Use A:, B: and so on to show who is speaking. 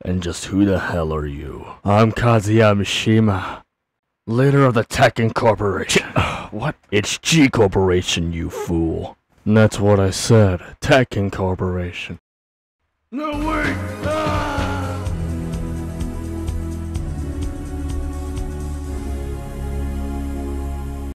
A: And just who the hell are you? I'm Kazuya Mishima, leader of the Tekken Corporation. What? It's G Corporation, you fool. That's what I said. Tekken Corporation. No, wait! Ah!